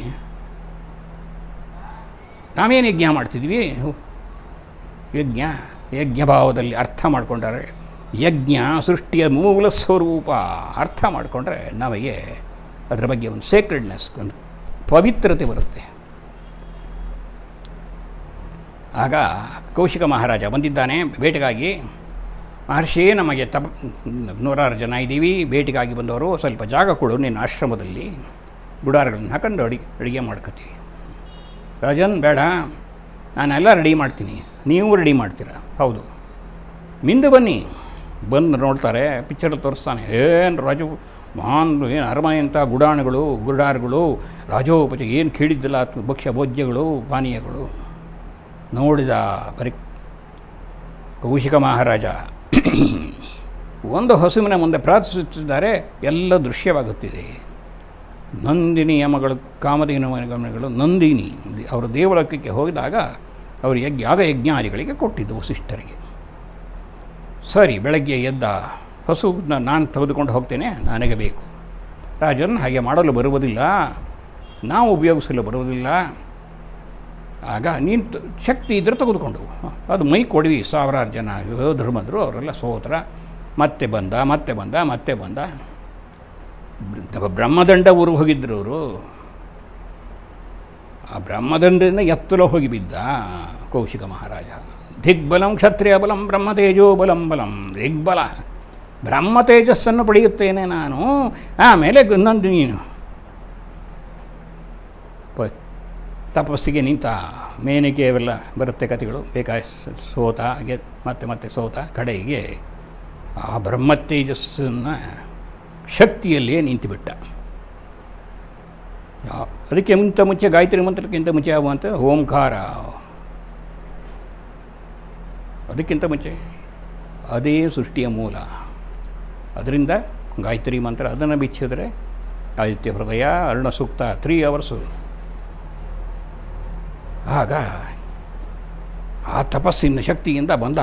ನಾವೇನು ಯಜ್ಞ ಮಾಡ್ತಿದ್ವಿ? ಯಜ್ಞ ಯಜ್ಞಭಾವದಲ್ಲಿ ಅರ್ಥ ಮಾಡಿಕೊಂಡರೆ, ಯಜ್ಞ ಸೃಷ್ಟಿಯ ಮೂಲ ಸ್ವರೂಪ ಅರ್ಥ ಮಾಡಿಕೊಂಡ್ರೆ ನಮಗೆ ಅದರ ಬಗ್ಗೆ ಒಂದು ಸೇಕ್ರೆಡ್ನೆಸ್, ಒಂದು ಪವಿತ್ರತೆ ಬರುತ್ತೆ. ಆಗ ಕೌಶಿಕ ಮಹಾರಾಜ ಬಂದಿದ್ದಾನೆ ಬೇಟೆಗಾಗಿ. ಮಹರ್ಷಿ, ನಮಗೆ ತಪ ನೂರಾರು ಜನ ಇದ್ದೀವಿ, ಬೇಟೆಗಾಗಿ ಬಂದವರು, ಸ್ವಲ್ಪ ಜಾಗ ಕೊಡು ನಿನ್ನ ಆಶ್ರಮದಲ್ಲಿ, ಗುಡಾರಗಳನ್ನು ಹಾಕೊಂಡು ಅಡಿಗೆ ಅಡುಗೆ ಮಾಡ್ಕೊತೀವಿ. ರಾಜನ್, ಬೇಡ, ನಾನೆಲ್ಲ ರೆಡಿ ಮಾಡ್ತೀನಿ, ನೀವು ರೆಡಿ ಮಾಡ್ತೀರಾ? ಹೌದು. ಮಿಂದು ಬನ್ನಿ. ಬಂದು ನೋಡ್ತಾರೆ, ಪಿಕ್ಚರಲ್ಲಿ ತೋರಿಸ್ತಾನೆ, ಏನು ರಾಜು ಮಹಾನ್ ಏನು ಅರಮನೆ ಅಂತ ಗುಡಾಣಗಳು ಗುಡಾರಗಳು, ರಾಜೋಪಚ ಏನು ಕೇಳಿದ್ದಿಲ್ಲ, ಭಕ್ಷ್ಯ ಭೋಜ್ಯಗಳು ಪಾನೀಯಗಳು. ನೋಡಿದ ಬರೀ ಕೌಶಿಕ ಮಹಾರಾಜ ಒಂದು ಹಸುವಿನ ಮುಂದೆ ಪ್ರಾರ್ಥಿಸುತ್ತಿದ್ದಾರೆ. ಎಲ್ಲ ದೃಶ್ಯವಾಗುತ್ತಿದೆ. ನಂದಿನಿ ಯಮಗಳು, ಕಾಮಧೇನು ಗಮನಗಳು, ನಂದಿನಿ ಅವರು ದೇವಲೋಕಕ್ಕೆ ಹೋಗಿದಾಗ ಅವರು ಯಜ್ಞ ಯಾಗ ಯಜ್ಞಾದಿಗಳಿಗೆ ಕೊಟ್ಟಿದ್ದು ವಸಿಷ್ಠರಿಗೆ. ಸರಿ, ಬೆಳಗ್ಗೆ ಎದ್ದ, ಹಸುನ ನಾನು ತೆಗೆದುಕೊಂಡು ಹೋಗ್ತೇನೆ, ನನಗೆ ಬೇಕು. ರಾಜನ್, ಹಾಗೆ ಮಾಡಲು ಬರುವುದಿಲ್ಲ, ನಾವು ಉಪಯೋಗಿಸಲು ಬರುವುದಿಲ್ಲ. ಆಗ ನೀನು ಶಕ್ತಿ ಇದ್ದರೆ ತೆಗೆದುಕೊಂಡು, ಅದು ಮೈ ಕೊಡ್ವಿ. ಸಾವಿರಾರು ಜನ ಯೋಧರು ಬಂದರು, ಅವರೆಲ್ಲ ಸೋತ್ರ. ಮತ್ತೆ ಬಂದ ಮತ್ತೆ ಬಂದ ಮತ್ತೆ ಬಂದ ಬ್ರಹ್ಮದಂಡ ಊರಿಗೆ ಹೋಗಿದ್ದರು ಅವರು. ಆ ಬ್ರಹ್ಮದಂಡದಿಂದ ಎತ್ತಲ ಹೋಗಿ ಬಿದ್ದ ಕೌಶಿಕ ಮಹಾರಾಜ. ದಿಗ್ಬಲಂ ಕ್ಷತ್ರಿಯ ಬಲಂ ಬ್ರಹ್ಮತೇಜೋ ಬಲಂ ಬಲಂ ದಿಗ್ಬಲ ಬ್ರಹ್ಮ ತೇಜಸ್ಸನ್ನು ಪಡೆಯುತ್ತೇನೆ ನಾನು. ಆಮೇಲೆ ಇನ್ನೊಂದು ನೀನು ಪ ತಪಸ್ಸಿಗೆ ನಿಂತ ಮೇನಿಕೆ ಅವೆಲ್ಲ ಬರುತ್ತೆ ಕಥೆಗಳು, ಬೇಕಾ ಸೋತ ಗೆ ಮತ್ತೆ ಮತ್ತೆ ಸೋತ ಕಡೆಗೆ ಆ ಬ್ರಹ್ಮ ತೇಜಸ್ಸನ್ನು ಶಕ್ತಿಯಲ್ಲಿಯೇ ನಿಂತುಬಿಟ್ಟ. ಅದಕ್ಕೆ ಮುಂತ ಮುಂಚೆ ಗಾಯತ್ರಿ ಮಂತ್ರಕ್ಕಿಂತ ಮುಂಚೆ ಆಗುವಂಥ ಓಂಕಾರ, ಅದಕ್ಕಿಂತ ಮುಂಚೆ ಅದೇ ಸೃಷ್ಟಿಯ ಮೂಲ. ಅದರಿಂದ ಗಾಯತ್ರಿ ಮಂತ್ರ ಅದನ್ನು ಬಿಚ್ಚಿದ್ರೆ ಆದಿತ್ಯ ಹೃದಯ ಅರುಣ ಸೂಕ್ತ ತ್ರೀ ಅವರ್ಸು. ಆಗ ಆ ತಪಸ್ಸಿನ ಶಕ್ತಿಯಿಂದ ಬಂದ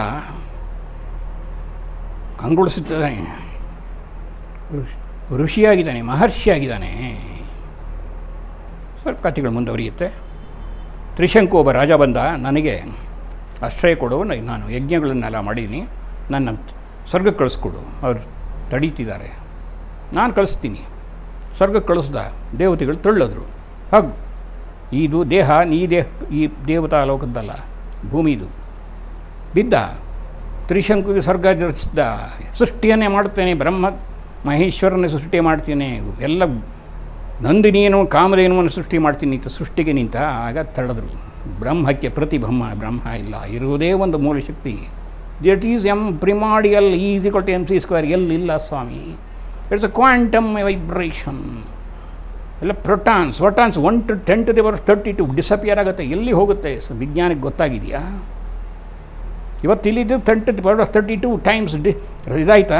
ಕಂಗೊಳಿಸುತ್ತಾನೆ, ಋಷಿಯಾಗಿದ್ದಾನೆ, ಮಹರ್ಷಿಯಾಗಿದ್ದಾನೆ. ಸ್ವಲ್ಪ ಕಥೆಗಳು ಮುಂದುವರಿಯುತ್ತೆ. ತ್ರಿಶಂಕು ಒಬ್ಬ ರಾಜ ಬಂದ, ನನಗೆ ಆಶ್ರಯ ಕೊಡು, ನಾನು ಯಜ್ಞಗಳನ್ನೆಲ್ಲ ಮಾಡೀನಿ, ನನ್ನ ಸ್ವರ್ಗಕ್ಕೆ ಕಳಿಸ್ಕೊಡು. ಅವ್ರು ತಡೀತಿದ್ದಾರೆ, ನಾನು ಕಳಿಸ್ತೀನಿ. ಸ್ವರ್ಗಕ್ಕೆ ಕಳಿಸ್ದ, ದೇವತೆಗಳು ತಳ್ಳೋದ್ರು. ಹಾಗೆ ಇದು ದೇಹ ಈ ದೇಹ ಈ ದೇವತಾ ಲೋಕದ್ದಲ್ಲ, ಭೂಮಿದು. ಬಿದ್ದ ತ್ರಿಶಂಕುಗೆ ಸ್ವರ್ಗ ರಚಿಸಿದ, ಸೃಷ್ಟಿಯನ್ನೇ ಮಾಡ್ತೇನೆ, ಬ್ರಹ್ಮ ಮಹೇಶ್ವರನೇ ಸೃಷ್ಟಿ ಮಾಡ್ತೇನೆ, ಎಲ್ಲ ನಂದಿನಿಯನ್ನು ಕಾಮಧೇನುವನ್ನು ಸೃಷ್ಟಿ ಮಾಡ್ತೀನಿ ಅಂತ ಸೃಷ್ಟಿಗೆ ನಿಂತ. ಆಗ ತಡೆದ್ರು. ಬ್ರಹ್ಮಕ್ಕೆ ಪ್ರತಿಬ್ರಹ್ಮ ಬ್ರಹ್ಮ ಇಲ್ಲ, ಇರುವುದೇ ಒಂದು ಮೂಲಶಕ್ತಿ. That is M primordial is equal to M C square. ಎಲ್ಲಿಲ್ಲ ಸ್ವಾಮಿ, ಇಟ್ಸ್ ಅ ಕ್ವಾಂಟಮ್ ವೈಬ್ರೇಷನ್. ಎಲ್ಲ ಪ್ರೋಟಾನ್ಸ್ ವಟಾನ್ಸ್ one to ten to the power thirty two disappear ಆಗುತ್ತೆ. ಎಲ್ಲಿ ಹೋಗುತ್ತೆ ವಿಜ್ಞಾನಕ್ಕೆ ಗೊತ್ತಾಗಿದೆಯಾ? ಇವತ್ತು ಇಲ್ಲಿದ್ದು ten to the power thirty two times D ಇದಾಯ್ತಾ?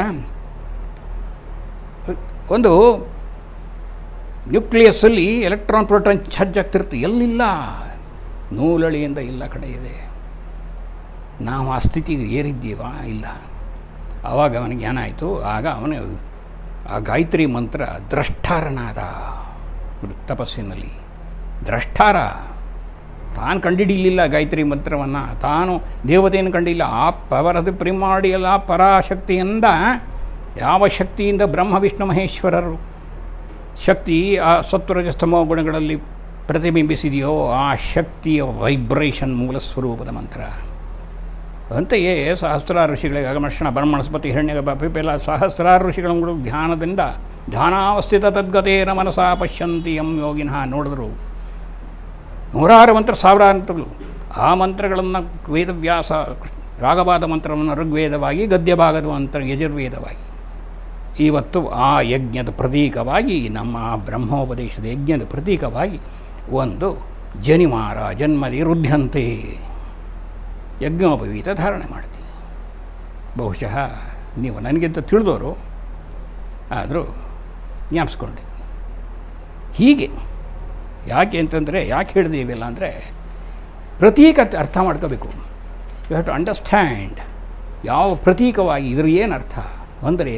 ಒಂದು ನ್ಯೂಕ್ಲಿಯಸ್ಸಲ್ಲಿ ಎಲೆಕ್ಟ್ರಾನ್ ಪ್ರೋಟಾನ್ ಚಾರ್ಜ್ ಆಗ್ತಿರುತ್ತೆ. ಎಲ್ಲಿಲ್ಲ, ನೂಲಳಿಯಿಂದ ಇಲ್ಲ ಕಡೆ ಇದೆ. ನಾವು ಆ ಸ್ಥಿತಿಗೆ ಏರಿದ್ದೀವ? ಇಲ್ಲ. ಆವಾಗ ಅವನಿಗೆ ಜ್ಞಾನ ಆಯಿತು. ಆಗ ಅವನು ಆ ಗಾಯತ್ರಿ ಮಂತ್ರ ದ್ರಷ್ಟಾರನಾದ. ತಪಸ್ಸಿನಲ್ಲಿ ದ್ರಷ್ಟಾರ. ತಾನು ಕಂಡಿಡಿಲಿಲ್ಲ ಗಾಯತ್ರಿ ಮಂತ್ರವನ್ನು, ತಾನು ದೇವತೆಯನ್ನು ಕಂಡಿಲ್ಲ. ಆ ಪವರದ ಪ್ರಿಮಾಡಿಯಲ್ಲ, ಆ ಪರಾಶಕ್ತಿಯಿಂದ, ಯಾವ ಶಕ್ತಿಯಿಂದ ಬ್ರಹ್ಮ ವಿಷ್ಣು ಮಹೇಶ್ವರರು ಶಕ್ತಿ ಆ ಸತ್ವರಜಸ್ತಮೋ ಗುಣಗಳಲ್ಲಿ ಪ್ರತಿಬಿಂಬಿಸಿದೆಯೋ ಆ ಶಕ್ತಿಯ ವೈಬ್ರೇಷನ್ ಮೂಲ ಸ್ವರೂಪದ ಮಂತ್ರ. ಅಂತೆಯೇ ಸಹಸ್ರಾರು ಋಷಿಗಳಿಗೆ ಆಗಮರ್ಷಣ ಬ್ರಹ್ಮಣಸ್ಪತಿ ಹಿರಣ್ಯಗರ್ಭ ಪಿಪೆಲ್ಲ ಸಹಸ್ರಾರು ಋಷಿಗಳು ಧ್ಯಾನದಿಂದ ಧ್ಯಾನಾವಸ್ಥಿತ ತದ್ಗತೇನ ಮನಸಾ ಪಶ್ಯಂತಿ ಎಂ ಯೋಗಿನಃ ನೋಡಿದ್ರು. ನೂರಾರು ಮಂತ್ರ, ಸಾವಿರಾರು ಮಂತ್ರಗಳು. ಆ ಮಂತ್ರಗಳನ್ನು ವೇದವ್ಯಾಸ ರಾಗವಾದ ಮಂತ್ರವನ್ನು ಋಗ್ವೇದವಾಗಿ, ಗದ್ಯಭಾಗದ ಮಂತ್ರ ಯಜುರ್ವೇದವಾಗಿ. ಇವತ್ತು ಆ ಯಜ್ಞದ ಪ್ರತೀಕವಾಗಿ, ನಮ್ಮ ಬ್ರಹ್ಮೋಪದೇಶದ ಯಜ್ಞದ ಪ್ರತೀಕವಾಗಿ ಒಂದು ಜನಿವಾರ ಜನ್ಮದಿ ರುದ್ಧಂತೆ ಯಜ್ಞೋಪವೀತ ಧಾರಣೆ ಮಾಡ್ತೀವಿ. ಬಹುಶಃ ನೀವು ನನಗಿಂತ ತಿಳಿದವರು, ಆದರೂ ಜ್ಞಾಪಿಸ್ಕೊಂಡೆ. ಹೀಗೆ ಯಾಕೆ ಅಂತಂದರೆ, ಯಾಕೆ ಹೇಳಿದೀವಿಲ್ಲ ಅಂದರೆ, ಪ್ರತೀಕ ಅರ್ಥ ಮಾಡ್ಕೋಬೇಕು. ಯು ಹ್ಯಾವ್ ಟು ಅಂಡರ್ಸ್ಟ್ಯಾಂಡ್ ಯಾವ ಪ್ರತೀಕವಾಗಿ ಇದ್ರ ಏನು ಅರ್ಥ ಅಂದರೆ,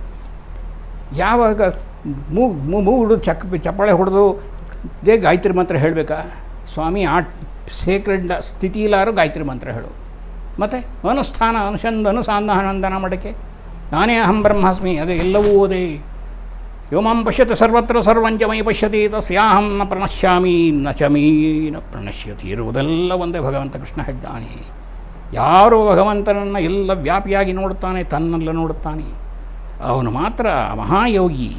ಯಾವಾಗ ಮೂಗು ಮೂಗು ಚಕ್ ಚಪ್ಪಾಳೆ ಹೊಡೆದು ದೇ ಗಾಯತ್ರಿ ಮಂತ್ರ ಹೇಳಬೇಕಾ? ಸ್ವಾಮಿ ಆ ಸೇಕ್ರೆಡ್ ಸ್ಥಿತಿಲಾರು ಗಾಯತ್ರಿ ಮಂತ್ರ ಹೇಳು. ಮತ್ತು ಅನುಷ್ಠಾನ ಅನುಷಂದ ಅನುಸಾಂಧಾನಂದನ ಮಡಕೆ ನಾನೇ ಅಹಂ ಬ್ರಹ್ಮಾಸ್ಮಿ, ಅದು ಎಲ್ಲವೂ ಓದೇ. ಯೋಮಾಂ ಪಶ್ಯತೆ ಸರ್ವತ್ರ ಸರ್ವಂಚ ಮೈ ಪಶ್ಯತಿ ತಸ್ಯಾಹಂ ನ ಪ್ರಣಶ್ಯಾಮಿ ನ ಚಮೀ ನ ಪ್ರಣಶ್ಯತಿ. ಇರುವುದೆಲ್ಲ ಒಂದೇ ಭಗವಂತ ಕೃಷ್ಣ ಹೇಳಿದ್ದಾನೆ. ಯಾರು ಭಗವಂತನನ್ನು ಎಲ್ಲ ವ್ಯಾಪಿಯಾಗಿ ನೋಡುತ್ತಾನೆ, ತನ್ನೆಲ್ಲ ನೋಡುತ್ತಾನೆ, ಅವನು ಮಾತ್ರ ಮಹಾಯೋಗಿ.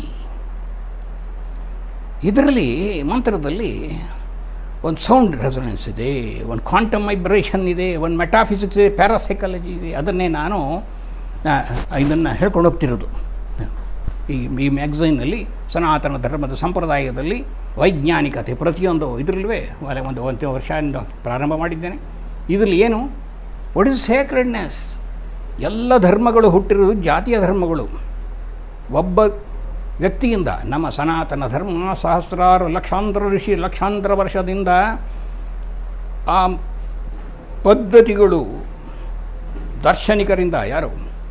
ಇದರಲ್ಲಿ ಮಂತ್ರದಲ್ಲಿ ಒಂದು ಸೌಂಡ್ ರೆಸೊನೆನ್ಸ್ ಇದೆ, ಒಂದು ಕ್ವಾಂಟಮ್ ವೈಬ್ರೇಷನ್ ಇದೆ, ಒಂದು ಮೆಟಾಫಿಸಿಕ್ಸ್ ಇದೆ, ಪ್ಯಾರಾಸೈಕಾಲಜಿ ಇದೆ. ಅದನ್ನೇ ನಾನು ಇದನ್ನು ಹೇಳ್ಕೊಂಡು ಹೋಗ್ತಿರೋದು. ಈ ಈ ಮ್ಯಾಗ್ಝೈನಲ್ಲಿ ಸನಾತನ ಧರ್ಮದ ಸಂಪ್ರದಾಯದಲ್ಲಿ ವೈಜ್ಞಾನಿಕತೆ ಪ್ರತಿಯೊಂದು ಇದರಲ್ಲೂ ಒಂದು ಒಂದು ವರ್ಷದಿಂದ ಪ್ರಾರಂಭ ಮಾಡಿದ್ದೇನೆ. ಇದರಲ್ಲಿ ಏನು, ವಾಟ್ ಇಸ್ ಸೇಕ್ರೆಡ್ನೆಸ್? ಎಲ್ಲ ಧರ್ಮಗಳು ಹುಟ್ಟಿರೋದು ಜಾತಿಯ ಧರ್ಮಗಳು. ಒಬ್ಬ ವ್ಯಕ್ತಿಯಿಂದ ನಮ್ಮ ಸನಾತನ ಧರ್ಮ ಸಹಸ್ರಾರು ಲಕ್ಷಾಂತರ ಋಷಿ ಲಕ್ಷಾಂತರ ವರ್ಷದಿಂದ ಆ ಪದ್ಧತಿಗಳು ದಾರ್ಶನಿಕರಿಂದ, ಯಾರು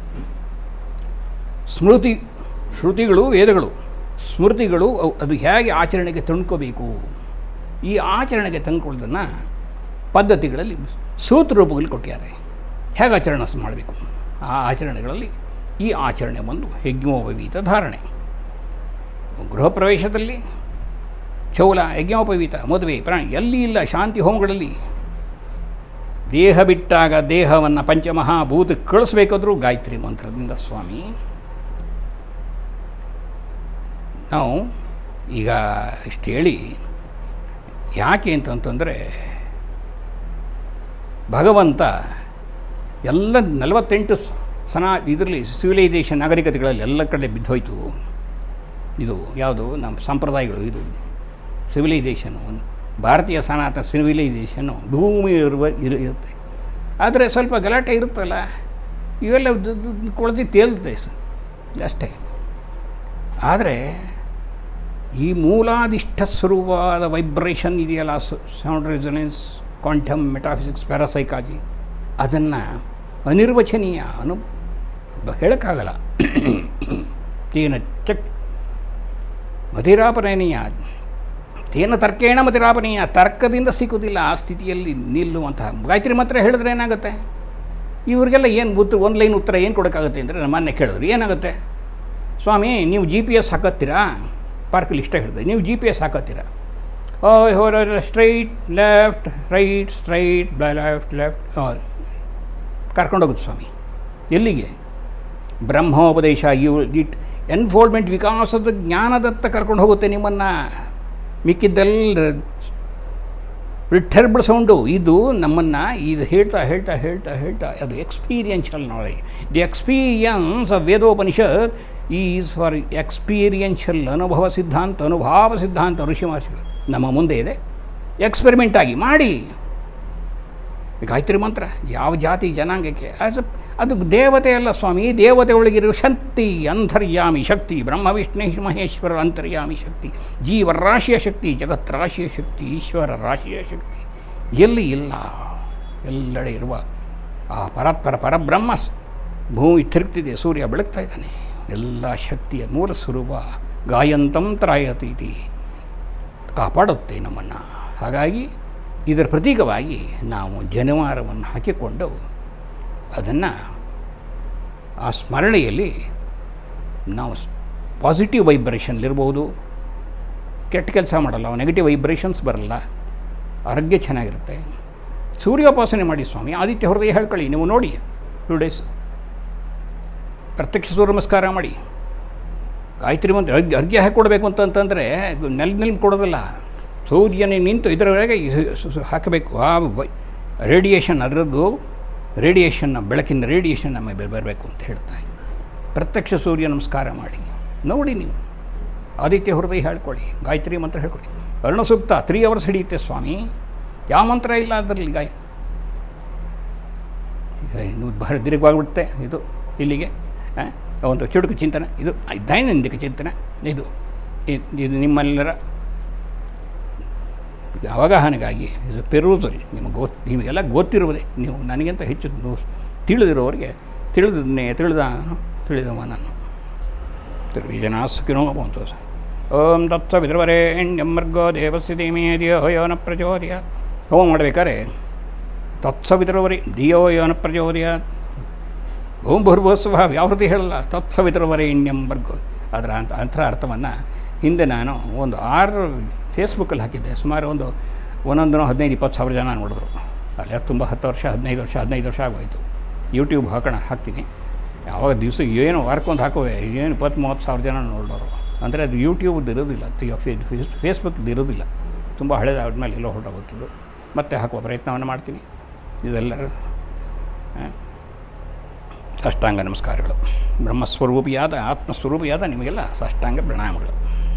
ಸ್ಮೃತಿ ಶ್ರುತಿಗಳು ವೇದಗಳು ಸ್ಮೃತಿಗಳು ಅದು ಹೇಗೆ ಆಚರಣೆಗೆ ತಂದ್ಕೋಬೇಕು, ಈ ಆಚರಣೆಗೆ ತಂದ್ಕೊಳ್ಳೋದನ್ನು ಪದ್ಧತಿಗಳಲ್ಲಿ ಸೂತ್ರರೂಪಗಳಲ್ಲಿ ಕೊಟ್ಟಿದ್ದಾರೆ. ಹೇಗೆ ಆಚರಣೆ ಮಾಡಬೇಕು, ಆ ಆಚರಣೆಗಳಲ್ಲಿ ಈ ಆಚರಣೆ ಒಂದು ಯಜ್ಞೋಪವೀತ ಧಾರಣೆ. ಗೃಹ ಪ್ರವೇಶದಲ್ಲಿ ಚೌಲ, ಯಜ್ಞೋಪವೀತ, ಮದುವೆ, ಪ್ರಾಣಿ ಎಲ್ಲಿ ಇಲ್ಲ. ಶಾಂತಿ ಹೋಮಗಳಲ್ಲಿ ದೇಹ ಬಿಟ್ಟಾಗ ದೇಹವನ್ನು ಪಂಚಮಹಾಭೂತಕ್ಕೆ ಕಳಿಸ್ಬೇಕಾದ್ರೂ ಗಾಯತ್ರಿ ಮಂತ್ರದಿಂದ ಸ್ವಾಮಿ. ನಾವು ಈಗ ಇಷ್ಟು ಹೇಳಿ ಯಾಕೆ ಅಂತಂತಂದರೆ, ಭಗವಂತ ಎಲ್ಲ ನಲವತ್ತೆಂಟು ಸನಾ ಇದರಲ್ಲಿ ಸಿವಿಲೈಸೇಷನ್ ನಾಗರಿಕತೆಗಳಲ್ಲಿ ಎಲ್ಲ ಕಡೆ ಬಿದ್ದೋಯ್ತು. ಇದು ಯಾವುದು ನಮ್ಮ ಸಂಪ್ರದಾಯಗಳು, ಇದು ಸಿವಿಲೈಸೇಷನು, ಭಾರತೀಯ ಸನಾತನ ಸಿವಿಲೈಸೇಷನ್ನು ಭೂಮಿ ಇರುವ ಇರುತ್ತೆ. ಆದರೆ ಸ್ವಲ್ಪ ಗಲಾಟೆ ಇರುತ್ತಲ್ಲ, ಇವೆಲ್ಲ ಕೊಳತಿ ತೇಲ್ತೆ ಅಷ್ಟೇ. ಆದರೆ ಈ ಮೂಲಾದಿಷ್ಠ ಸ್ವರೂಪವಾದ ವೈಬ್ರೇಷನ್ ಇದೆಯಲ್ಲ, sound resonance, quantum metaphysics, parapsychology, ಅದನ್ನು ಅನಿರ್ವಚನೀಯ ಅನು ಹೇಳೋಕ್ಕಾಗಲ್ಲ. ತೇನ ಚಕ್ ಮತಿರಾಪನೀಯ, ತೇನ ತರ್ಕೇಣ ಮತಿರಾಪನೀಯ, ತರ್ಕದಿಂದ ಸಿಕ್ಕುವುದಿಲ್ಲ ಆ ಸ್ಥಿತಿಯಲ್ಲಿ ನಿಲ್ಲುವಂತಹ ಗಾಯತ್ರಿ ಮಂತ್ರ ಹೇಳಿದ್ರೆ ಏನಾಗುತ್ತೆ? ಇವ್ರಿಗೆಲ್ಲ ಏನು ಉತ್ತರ, ಒಂದು ಲೈನ್ ಉತ್ತರ ಏನು ಕೊಡೋಕ್ಕಾಗುತ್ತೆ ಅಂದರೆ, ನಮ್ಮ ಮೊನ್ನೆ ಕೇಳಿದ್ರು ಏನಾಗುತ್ತೆ ಸ್ವಾಮಿ, ನೀವು ಜಿ ಪಿ ಎಸ್ ಹಾಕತ್ತೀರಾ? ಪಾರ್ಕಲ್ಲಿ ಇಷ್ಟ ಹೇಳಿದೆ, ನೀವು ಜಿ ಪಿ ಎಸ್ ಹಾಕತ್ತೀರಾ? Straight left right straight left left ಕರ್ಕೊಂಡೋಗುತ್ತೆ ಸ್ವಾಮಿ. ಎಲ್ಲಿಗೆ? ಬ್ರಹ್ಮೋಪದೇಶ, ಇವು ಇಟ್ ಎನ್ಫೋಲ್ಡ್ಮೆಂಟ್, ವಿಕಾಸದ ಜ್ಞಾನದತ್ತ ಕರ್ಕೊಂಡು ಹೋಗುತ್ತೆ ನಿಮ್ಮನ್ನು. ಮಿಕ್ಕಿದ್ದೆಲ್ಲ ರಿಟರ್ಬಲ್ ಸೌಂಡು. ಇದು ನಮ್ಮನ್ನು ಇದು ಹೇಳ್ತಾ ಹೇಳ್ತಾ ಹೇಳ್ತಾ ಹೇಳ್ತಾ ಅದು experiential knowledge. The experience of ವೇದೋಪನಿಷತ್ ಈಸ್ ಫಾರ್ ಎಕ್ಸ್ಪೀರಿಯನ್ಷಿಯಲ್ ಅನುಭವ ಸಿದ್ಧಾಂತ, ಅನುಭಾವ ಸಿದ್ಧಾಂತ ಋಷಿ ಮಹರ್ಷಿಗಳು ನಮ್ಮ ಮುಂದೆ ಇದೆ. ಎಕ್ಸ್ಪೆರಿಮೆಂಟ್ ಆಗಿ ಮಾಡಿ. ಗಾಯತ್ರಿ ಮಂತ್ರ ಯಾವ ಜಾತಿ ಜನಾಂಗಕ್ಕೆ ಅದು ಅದು ದೇವತೆ ಅಲ್ಲ ಸ್ವಾಮಿ, ದೇವತೆ ಒಳಗಿರೋ ಶಕ್ತಿ, ಅಂತರ್ಯಾಮಿ ಶಕ್ತಿ, ಬ್ರಹ್ಮ ವಿಷ್ಣು ಮಹೇಶ್ವರ ಅಂತರ್ಯಾಮಿ ಶಕ್ತಿ, ಜೀವರಾಶಿಯ ಶಕ್ತಿ, ಜಗತ್ರಾಶಿಯ ಶಕ್ತಿ, ಈಶ್ವರ ರಾಶಿಯ ಶಕ್ತಿ ಎಲ್ಲಿ ಇಲ್ಲ, ಎಲ್ಲೆಡೆ ಇರುವ ಆ ಪರತ್ಪರ ಪರಬ್ರಹ್ಮ ಭೂಮಿ ತಿರುಗ್ತಿದೆ, ಸೂರ್ಯ ಬೆಳಗ್ತಾ ಇದ್ದಾನೆ. ಎಲ್ಲ ಶಕ್ತಿಯ ಮೂಲ ಸ್ವರೂಪ ಗಾಯಂತಂ ತ್ರಾಯತೀತಿ, ಕಾಪಾಡುತ್ತೆ ನಮ್ಮನ್ನು. ಹಾಗಾಗಿ ಇದರ ಪ್ರತೀಕವಾಗಿ ನಾವು ಜನಿವಾರವನ್ನು ಹಾಕಿಕೊಂಡು ಅದನ್ನು ಆ ಸ್ಮರಣೆಯಲ್ಲಿ ನಾವು ಪಾಸಿಟಿವ್ ವೈಬ್ರೇಷನ್ಲಿರ್ಬೋದು, ಕೆಟ್ಟ ಕೆಲಸ ಮಾಡಲ್ಲ, ನೆಗೆಟಿವ್ ವೈಬ್ರೇಷನ್ಸ್ ಬರಲ್ಲ, ಆರೋಗ್ಯ ಚೆನ್ನಾಗಿರುತ್ತೆ. ಸೂರ್ಯೋಪಾಸನೆ ಮಾಡಿ ಸ್ವಾಮಿ, ಆದಿತ್ಯ ಹೃದಯ ಹೇಳ್ಕೊಳ್ಳಿ, ನೀವು ನೋಡಿ ಟೂ ಡೇಸ್ ಪ್ರತ್ಯಕ್ಷ ಸೂರ್ಯ ನಮಸ್ಕಾರ ಮಾಡಿ. ಗಾಯತ್ರಿ ಮಂತ್ರ ಅರ್ಘ್ಯ ಅರ್ಘ್ಯ ಹಾಕಿಕೊಡ್ಬೇಕು ಅಂತಂತಂದರೆ ನೆಲ ನೆಲ ಕೊಡೋದಲ್ಲ, ಸೂರ್ಯನೇ ನಿಂತು ಇದರೊಳಗೆ ಹಾಕಬೇಕು. ಆ ರೇಡಿಯೇಷನ್, ಅದರದ್ದು ರೇಡಿಯೇಷನ್ನ, ಬೆಳಕಿನ ರೇಡಿಯೇಷನ್ ನಮ್ಮ ಬರಬೇಕು ಅಂತ ಹೇಳ್ತಾರೆ. ಪ್ರತ್ಯಕ್ಷ ಸೂರ್ಯ ನಮಸ್ಕಾರ ಮಾಡಿ ನೋಡಿ, ನೀವು ಆದಿತ್ಯ ಹೃದಯ ಹೇಳ್ಕೊಳ್ಳಿ, ಗಾಯತ್ರಿ ಮಂತ್ರ ಹೇಳ್ಕೊಳ್ಳಿ. ಅರುಣ ಸೂಕ್ತ ತ್ರೀ ಅವರ್ಸ್ ಹಿಡಿಯುತ್ತೆ ಸ್ವಾಮಿ, ಯಾವ ಮಂತ್ರ ಇಲ್ಲ ಅದರಲ್ಲಿ. ಗಾಯ ಬಹಳ ದೀರ್ಘವಾಗಿಬಿಡುತ್ತೆ ಇದು. ಇಲ್ಲಿಗೆ ಒಂದು ಚುಟುಕು ಚಿಂತನೆ, ಇದು ದೈನಂದಿನ ಚಿಂತನೆ, ಇದು ಇದು ನಿಮ್ಮೆಲ್ಲರ ಅವಗಾಹನೆಗಾಗಿ ಇದು ಪೆರೂಸಲ್. ನಿಮಗೆ ಗೊ ನಿಮಗೆಲ್ಲ ಗೊತ್ತಿರುವುದೇ, ನೀವು ನನಗಿಂತ ಹೆಚ್ಚು ತಿಳಿದಿರೋರಿಗೆ ತಿಳಿದನ್ನೇ ತಿಳಿದ ತಿಳಿದವ ನಾನು. ಜನ ಸುಖಿನೋ ಬಂತು. ಓಂ ತತ್ವ ವಿದ್ರವರೇಣ್ಯಮರ್ಗೋ ದೇವಸ್ಯ ಧೀಮೇ ಧಿಯೋ ಯೋ ನ ಪ್ರಚೋದಯಾತ್. ಹೋಮ ಮಾಡಬೇಕಾದ್ರೆ ತತ್ಸವಿತರವರಿ ಧಿಯೋ ಯೋ ನ ಪ್ರಚೋದಯಾತ್. ಓಂ ಭೂರ್ಭುವಸ್ಸಃ ವ್ಯಾವೃತಿ ಹೇಳಲ್ಲ, ತತ್ಸವಿತರವರೇಣ್ಯಂ ಬರ್ಗೋ. ಅದರ ಅಂತ ಅಂತರ ಅರ್ಥವನ್ನು ಹಿಂದೆ ನಾನು ಒಂದು ಆರು ಫೇಸ್ಬುಕ್ಕಲ್ಲಿ ಹಾಕಿದ್ದೆ. ಸುಮಾರು ಒಂದು ಒಂದೊಂದು ಹದಿನೈದು ಇಪ್ಪತ್ತು ಸಾವಿರ ಜನ ನೋಡಿದ್ರು. ಅಲ್ಲಿ ತುಂಬ ಹತ್ತು ವರ್ಷ ಹದಿನೈದು ವರ್ಷ ಹದಿನೈದು ವರ್ಷ ಆಗೋಯಿತು. ಯೂಟ್ಯೂಬ್ ಹಾಕೋಣ ಹಾಕ್ತೀನಿ, ಯಾವಾಗ ದಿವಸ ಏನು ವಾರಕ್ಕೊಂದು ಹಾಕುವೆ, ಏನು ಇಪ್ಪತ್ತು ಮೂವತ್ತು ಸಾವಿರ ಜನ ನೋಡೋರು. ಅಂದರೆ ಅದು ಯೂಟ್ಯೂಬ್ದು ಇರೋದಿಲ್ಲ, ಫೇಸ್ಬುಕ್ದು ಇರೋದಿಲ್ಲ. ತುಂಬ ಹಳೇದಾದ್ಮೇಲೆ ಎಲ್ಲೋ ಹೊರಟೋಗುತ್ತದು. ಮತ್ತೆ ಹಾಕುವ ಪ್ರಯತ್ನವನ್ನು ಮಾಡ್ತೀನಿ. ಇದೆಲ್ಲರೂ ಸಾಷ್ಟಾಂಗ ನಮಸ್ಕಾರಗಳು. ಬ್ರಹ್ಮಸ್ವರೂಪಿಯಾದ ಆತ್ಮಸ್ವರೂಪಿಯಾದ ನಿಮಗೆಲ್ಲ ಸಾಷ್ಟಾಂಗ ಪ್ರಣಾಮಗಳು.